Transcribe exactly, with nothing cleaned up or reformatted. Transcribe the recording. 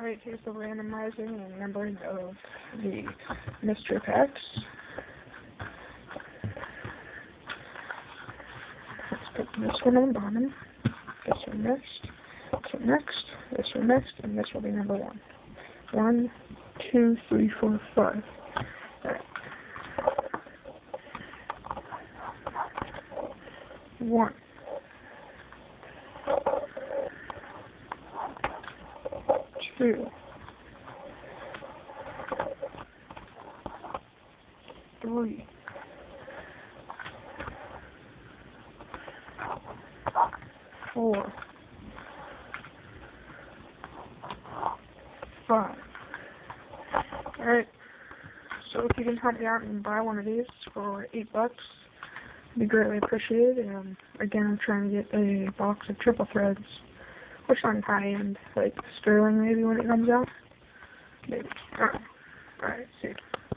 Alright, here's the randomizing and numbering of the mystery packs. Let's put this one on the bottom, this one next, this one next, this one next, and this will be number one. One, two, three, four, five. Alright. One. Two. Three. Four. Five. Alright. So if you can help me out and buy one of these for eight bucks, it'd be greatly appreciated. Um, again, I'm trying to get a box of triple threads, which aren't high end, like Sterling maybe when it comes out. Maybe. Alright. Alright, see you.